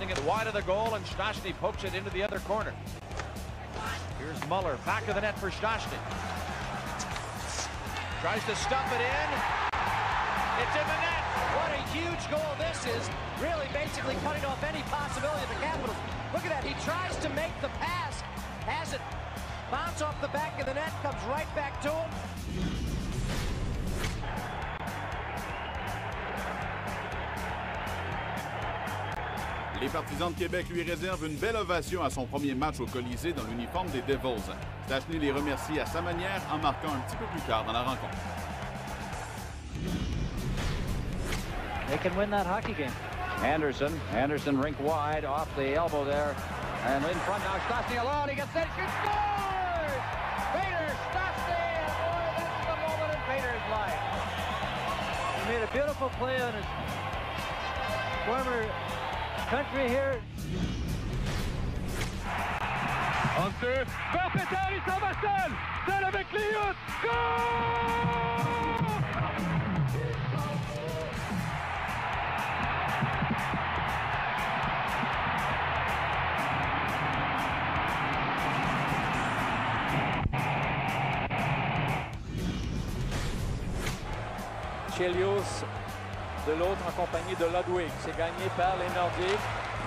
sending it wide of the goal, and Stastny pokes it into the other corner. Here's Muller, back of the net for Stastny. Tries to stump it in. It's in the net. What a huge goal this is. Really basically cutting off any possibility of the Capitals. Look at that. He tries to make the pass. Has it bounce off the back of the net, comes right back to him. Les Partisans de Québec lui réservent une belle ovation à son premier match au Colisée dans l'uniforme des Devils. Stastny les remercie à sa manière en marquant un petit peu plus tard dans la rencontre. They can win that hockey game. Anderson rink wide off the elbow there. And in front now, Stastny alone. He gets it. He scores! Peter Stastny! And boy, that's the moment in Peter's life. He made a beautiful play on his former country here. En deux, vers Peter, il s'en va seul avec Liut, goal! Chelios de l'autre en compagnie de Ludwig. C'est gagné par les Nordiques.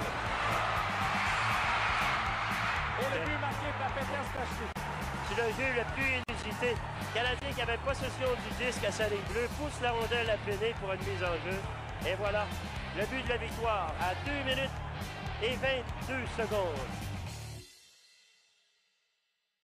Et le but marqué par Peter Stastny. C'est le jeu le plus inusité. Le Canadien qui avait possession du disque à sa ligne bleue pousse la rondelle à pleiner pour une mise en jeu. Et voilà, le but de la victoire à 2 minutes et 22 secondes.